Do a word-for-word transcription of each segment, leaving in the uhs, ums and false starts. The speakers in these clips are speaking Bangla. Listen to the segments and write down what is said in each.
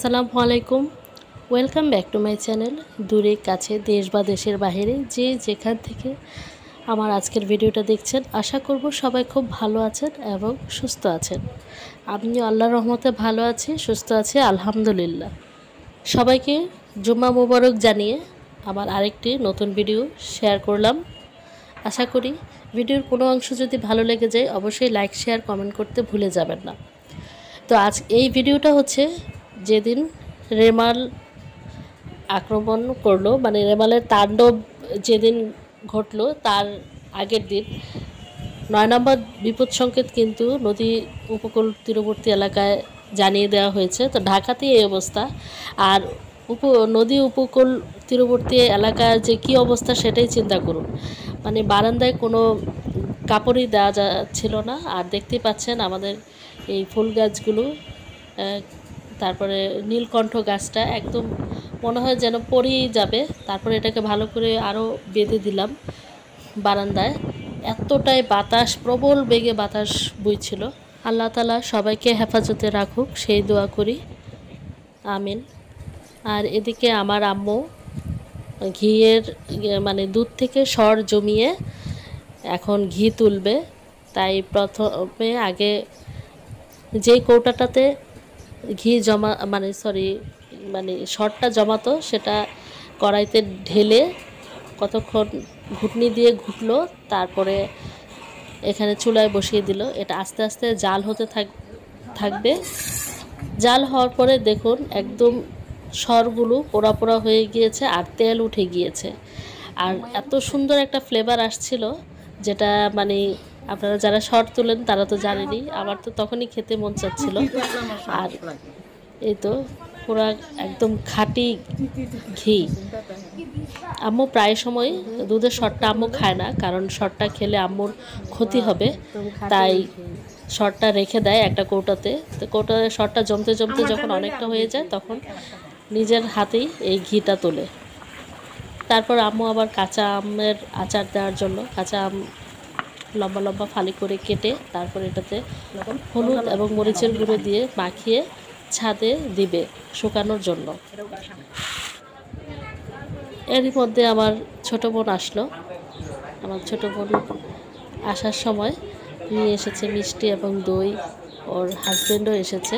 আসসালামু আলাইকুম। Welcome back to my channel. দূরে কাছে দেশ বা দেশের বাইরে যে যেখান থেকে আমার আজকের ভিডিওটা দেখছেন, আশা করব সবাই খুব ভালো আছেন এবং সুস্থ আছেন। আমিও আল্লাহর রহমতে ভালো আছি, সুস্থ আছি, আলহামদুলিল্লাহ। সবাইকে জুম্মা মুবারক জানিয়ে আমার আরেকটি নতুন ভিডিও শেয়ার করলাম। আশা করি ভিডিওর কোনো অংশ যদি ভালো লেগে যায় অবশ্যই লাইক শেয়ার কমেন্ট করতে ভুলে যাবেন না। তো আজ এই ভিডিওটা হচ্ছে যেদিন রেমাল আক্রমণ করলো, মানে রেমালের তাণ্ডব যেদিন ঘটলো তার আগের দিন নয় নম্বর বিপদ সংকেত কিন্তু নদী উপকূল তীরবর্তী এলাকায় জানিয়ে দেওয়া হয়েছে। তো ঢাকাতে এই অবস্থা, আর উপ নদী উপকূল তীরবর্তী এলাকার যে কী অবস্থা সেটাই চিন্তা করুন। মানে বারান্দায় কোনো কাপড়ই দেওয়া যাচ্ছিল না। আর দেখতেই পাচ্ছেন আমাদের এই ফুল গাছগুলো, তারপরে নীলকণ্ঠ গাছটা একদম মনে হয় যেন পড়েই যাবে। তারপরে এটাকে ভালো করে আরও বেঁধে দিলাম বারান্দায়। এতটাই বাতাস, প্রবল বেগে বাতাস বইছিল। আল্লাহ তাআলা সবাইকে হেফাজতে রাখুক সেই দোয়া করি, আমিন। আর এদিকে আমার আম্মু ঘিয়ের মানে দুধ থেকে সর জমিয়ে এখন ঘি তুলবে। তাই প্রথমে আগে যেই কৌটাটাতে ঘি জমা মানে সরি মানে সরটা জমাতো সেটা কড়াইতে ঢেলে কতক্ষণ ঘুটনি দিয়ে ঘুটলো, তারপরে এখানে চুলায় বসিয়ে দিল। এটা আস্তে আস্তে জাল হতে থাক থাকবে জাল হওয়ার পরে দেখুন একদম সরগুলো পোড়া পোড়া হয়ে গিয়েছে আর তেল উঠে গিয়েছে। আর এত সুন্দর একটা ফ্লেভার আসছিল, যেটা মানে আপনারা যারা শর্ট তুলেন তারা তো জানেনই, আমার তো তখনই খেতে মন চাচ্ছিল। আর এই তো পুরা একদম খাঁটি ঘি। আম্মু প্রায় সময় দুধের শর্টটা আম্মু খায় না, কারণ শর্টটা খেলে আম্মুর ক্ষতি হবে, তাই শর্টটা রেখে দেয় একটা কৌটাতে। তো কৌটাতে শর্টটা জমতে জমতে যখন অনেকটা হয়ে যায় তখন নিজের হাতেই এই ঘিটা তোলে। তারপর আম্মু আবার কাঁচা আমের আচার দেওয়ার জন্য কাঁচা আম লম্বা লম্বা ফালি করে কেটে তারপর এটাতে হলুদ এবং মরিচের গুঁড়ো দিয়ে মাখিয়ে ছাদে দিবে শুকানোর জন্য। এরই মধ্যে আমার ছোট বোন আসলো। আমার ছোট বোন আসার সময় নিয়ে এসেছে মিষ্টি এবং দই, ওর হাজব্যান্ডও এসেছে।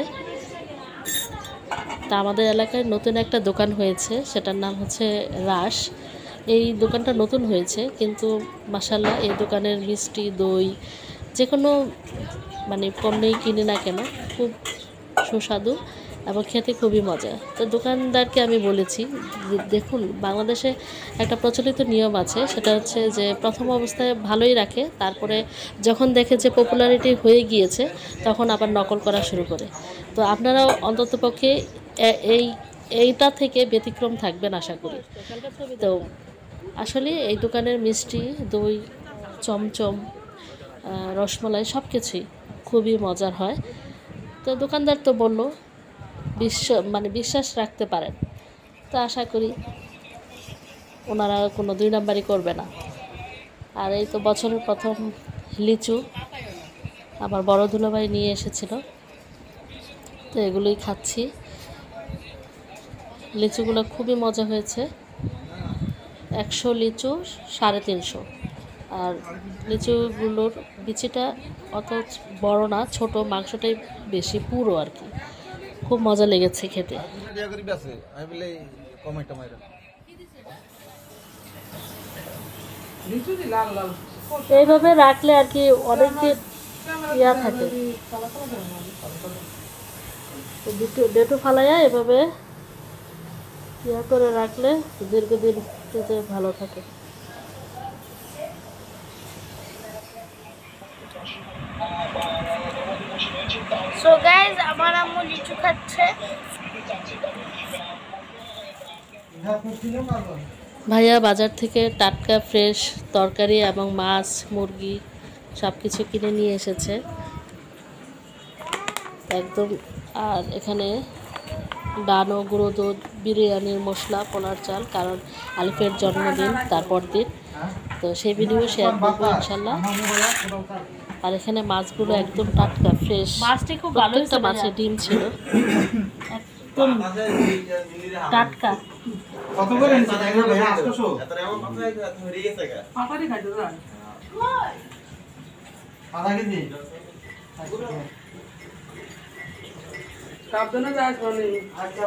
তা আমাদের এলাকায় নতুন একটা দোকান হয়েছে, সেটার নাম হচ্ছে রাস। এই দোকানটা নতুন হয়েছে, কিন্তু মাশাআল্লাহ এই দোকানের মিষ্টি দই যে কোনো মানে পণ্যই কিনে না কেন খুব সুস্বাদু এবং খেতে খুবই মজা। তো দোকানদারকে আমি বলেছি, দেখুন বাংলাদেশে একটা প্রচলিত নিয়ম আছে, সেটা হচ্ছে যে প্রথম অবস্থায় ভালোই রাখে, তারপরে যখন দেখে যে পপুলারিটি হয়ে গিয়েছে তখন আবার নকল করা শুরু করে। তো আপনারাও অন্ততপক্ষে এই এইটা থেকে ব্যতিক্রম থাকবেন আশা করি। তো আসলে এই দোকানের মিষ্টি দই চমচম রসমালাই সব কিছুই খুবই মজার হয়। তো দোকানদার তো বললো বিশ্ব মানে বিশ্বাস রাখতে পারেন, তো আশা করি ওনারা কোনো দুই নাম্বারই করবে না। আর এই তো বছরের প্রথম লিচু আমার বড় দুলাভাই নিয়ে এসেছিল, তো এগুলোই খাচ্ছি। লিচুগুলো খুবই মজা হয়েছে। একশো লিচু সাড়ে তিনশো। আর লিচুগুলোর বিচিটা অত বড় না, ছোট, মাংসটাই বেশি পুরো আর কি। খুব মজা লেগেছে খেতে। এইভাবে রাখলে আর কি অনেক দিন ইয়া থাকে, ডেটু ফালাইয়া এভাবে ইয়া করে রাখলে দীর্ঘদিন খেতে ভালো থাকে। সো গাইস, আমার আম্মু লিচু খাচ্ছে। ভাইয়া বাজার থেকে টাটকা ফ্রেশ তরকারি এবং মাছ মুরগি সব কিছু কিনে নিয়ে এসেছে একদম। আর এখানে ডানো, গুঁড়ো দুধ, বিরিয়ানির মশলা, পোলার চাল, কারণ আলিফের জন্মদিন তারপর দিন, তো সেই ভিডিও শেয়ার করবো ইনশাল্লাহ। আর এখানে মাছগুলো একদম টাটকা ফ্রেশ, প্রত্যেকটা মাছে ডিম ছিল। একদম টাটকা। কত করে নিছে দেখো ভাই আটশো এত এমন কথা হয়ে গেছে গা পাপারি খাইতো না আধা কেজি কাপ দেনা যায় কোনি আচ্ছা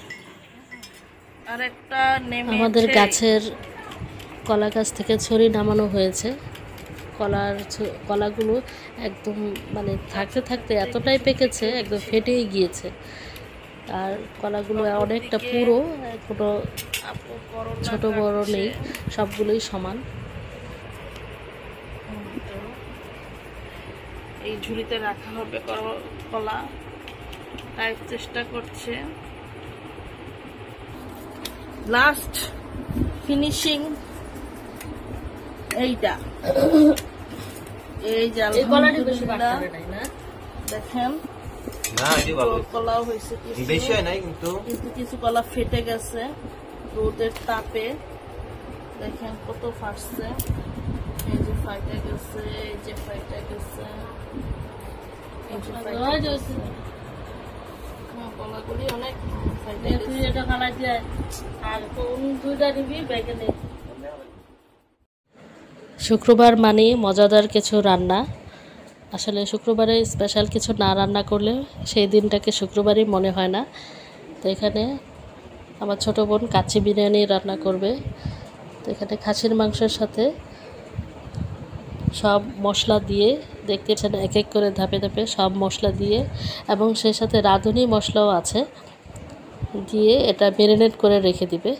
আরেকটা নেমে আমাদের গাছের কলা গাছ থেকে ছড়ি নামানো হয়েছে। কলার ছ- কলাগুলো একদম মানে থাকতে থাকতে এতটাই পেকেছে একদম ফেটেই গিয়েছে। আর কলাগুলো অনেকটা পুরো, কোনো আপু করলা ছোট বড় নেই, সবগুলোই সমান। এই ঝুড়িতে রাখা হবে কর- কলা, তাই চেষ্টা করছে। লাস্ট ফিনিশিং এইটা, এই যে এই কলাটি বেশি আলহামদুলিল্লাহ, বাড়তে নাই না? দেখেন না এটি ভালো কলাও হয়েছে কিছু, বেশি হয় নাই কিন্তু কিন্তু কিছু কলা ফেটে গেছে রোদের তাপে। দেখেন কত ফাটছে, এই যে ফাইটে গেছে, এই যে ফাইটে গেছে, এই যে ফাইটে গেছে। হ্যাঁ, কলাগুলি অনেক ফাইটে তুই গেছে। এটা খালাই দিয়ে আর কোন দুইটা নিবি ব্যাগে নেই। শুক্রবার মানে মজাদার কিছু রান্না। আসলে শুক্রবারে স্পেশাল কিছু না রান্না করলে সেই দিনটাকে শুক্রবারই মনে হয় না। তো এখানে আমার ছোটো বোন কাচ্চি বিরিয়ানি রান্না করবে। তো এখানে খাসির মাংসের সাথে সব মশলা দিয়ে, দেখতে পাচ্ছেন এক এক করে ধাপে ধাপে সব মশলা দিয়ে, এবং সেই সাথে রাঁধুনি মশলাও আছে, দিয়ে এটা ম্যারিনেট করে রেখে দিবে।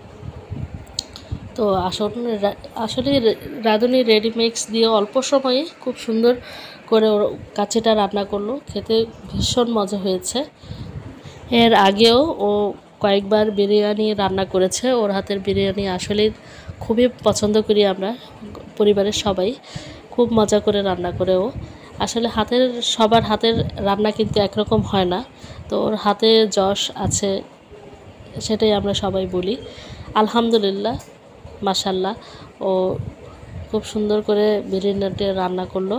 তো আসলে আসলে রাঁধুনি রেডিমিক্স দিয়ে অল্প সময়ে খুব সুন্দর করে ওর কাচ্চিটা রান্না করলো, খেতে ভীষণ মজা হয়েছে। এর আগেও ও কয়েকবার বিরিয়ানি রান্না করেছে। ওর হাতের বিরিয়ানি আসলে খুবই পছন্দ করি আমরা পরিবারের সবাই, খুব মজা করে রান্না করে ও। আসলে হাতের সবার হাতের রান্না কিন্তু একরকম হয় না, তো ওর হাতে যশ আছে সেটাই আমরা সবাই বলি। আলহামদুলিল্লাহ, মাশাল্লাহ, ও খুব সুন্দর করে বিরিয়ানিটা রান্না করলো।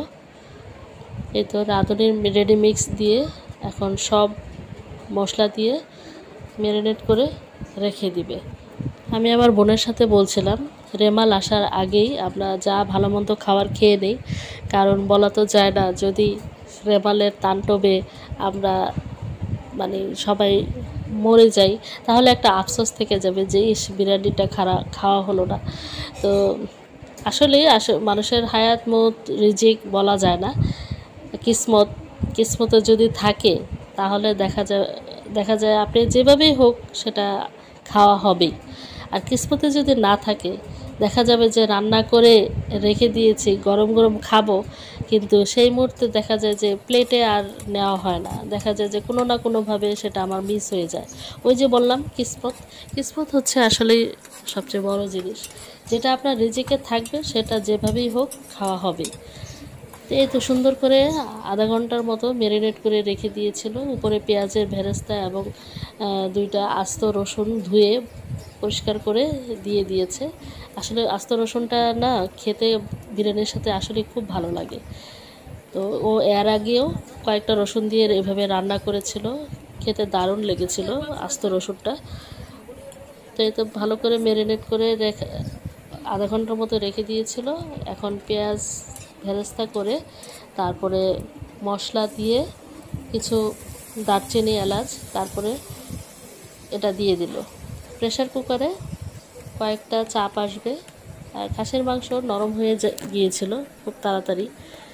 এই তো রাঁধুনির রেডিমিক্স দিয়ে এখন সব মশলা দিয়ে ম্যারিনেট করে রেখে দিবে। আমি আমার বোনের সাথে বলছিলাম রেমাল আসার আগেই আমরা যা ভালো মন্দ খাবার খেয়ে নেই, কারণ বলা তো যায় না যদি রেমালের তাণ্ডবে আমরা মানে সবাই মরে যাই তাহলে একটা আফসোস থেকে যাবে যে ইস বিরিয়ানিটা খারা খাওয়া হলো না। তো আসলে আস মানুষের হায়াত মত রিজিক বলা যায় না, কিসমত কিসমতে যদি থাকে তাহলে দেখা যায় দেখা যায় আপনি যেভাবেই হোক সেটা খাওয়া হবেই। আর কিসমতে যদি না থাকে দেখা যাবে যে রান্না করে রেখে দিয়েছি গরম গরম খাবো, কিন্তু সেই মুহূর্তে দেখা যায় যে প্লেটে আর নেওয়া হয় না, দেখা যায় যে কোনো না কোনোভাবে সেটা আমার মিস হয়ে যায়। ওই যে বললাম কিসমত, কিসমত হচ্ছে আসলেই সবচেয়ে বড় জিনিস। যেটা আপনার রিজিকে থাকবে সেটা যেভাবেই হোক খাওয়া হবে। তো এই তো সুন্দর করে আধা ঘন্টার মতো ম্যারিনেট করে রেখে দিয়েছিল। উপরে পেঁয়াজের ভেরেস্তা এবং দুইটা আস্ত রসুন ধুয়ে পরিষ্কার করে দিয়ে দিয়েছে। আসলে আস্ত রসুনটা না খেতে বিরিয়ানির সাথে আসলে খুব ভালো লাগে। তো ও এর আগেও কয়েকটা রসুন দিয়ে এভাবে রান্না করেছিল, খেতে দারুণ লেগেছিল আস্ত রসুনটা। তো এই তো ভালো করে ম্যারিনেট করে রেখে আধা ঘন্টার মতো রেখে দিয়েছিল। এখন পেঁয়াজ ভেরেস্তা করে তারপরে মশলা দিয়ে কিছু দারচিনি এলাচ তারপরে এটা দিয়ে দিল। প্রেসার কুকারে কয়েকটা চাপ আসবে। আর খাসির মাংস নরম হয়ে গিয়েছিল খুব তাড়াতাড়ি।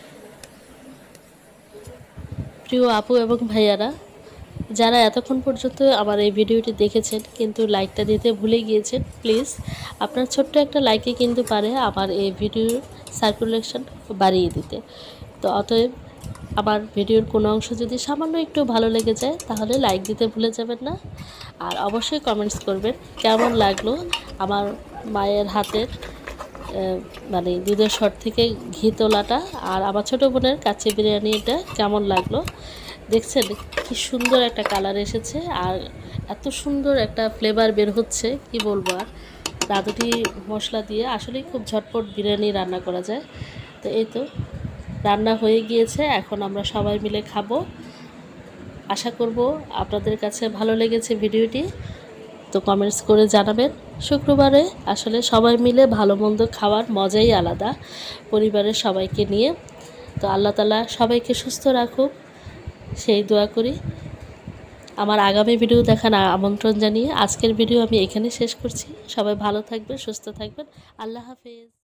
প্রিয় আপু এবং ভাইয়ারা, যারা এতক্ষণ পর্যন্ত আমার এই ভিডিওটি দেখেছেন কিন্তু লাইকটা দিতে ভুলে গিয়েছেন, প্লিজ আপনার ছোট্ট একটা লাইকে কিন্তু পারে আমার এই ভিডিওর সার্কুলেশন বাড়িয়ে দিতে। তো অতএব আমার ভিডিওর কোনো অংশ যদি সামান্য একটু ভালো লেগে যায় তাহলে লাইক দিতে ভুলে যাবেন না। আর অবশ্যই কমেন্টস করবেন কেমন লাগলো আমার মায়ের হাতের মানে দুধের শট থেকে ঘি তোলাটা, আর আমার ছোটো বোনের কাচ্চি বিরিয়ানিটা কেমন লাগলো। দেখছেন কি সুন্দর একটা কালার এসেছে আর এত সুন্দর একটা ফ্লেভার বের হচ্ছে, কি বলবো। আর রাঁধুনি মশলা দিয়ে আসলেই খুব ঝটপট বিরিয়ানি রান্না করা যায়। তো এই তো রান্না হয়ে গিয়েছে, এখন আমরা সবাই মিলে খাবো। আশা করব আপনাদের কাছে ভালো লেগেছে ভিডিওটি, তো কমেন্টস করে জানাবেন। শুক্রবারে আসলে সবাই মিলে ভালো মন্দ খাওয়ার মজাই আলাদা পরিবারের সবাইকে নিয়ে। তো আল্লাহ তাআলা সবাইকে সুস্থ রাখুক সেই দোয়া করি। আমার আগামী ভিডিও দেখার আমন্ত্রণ জানিয়ে আজকের ভিডিও আমি এখানে শেষ করছি। সবাই ভালো থাকবেন, সুস্থ থাকবেন। আল্লাহ হাফেজ।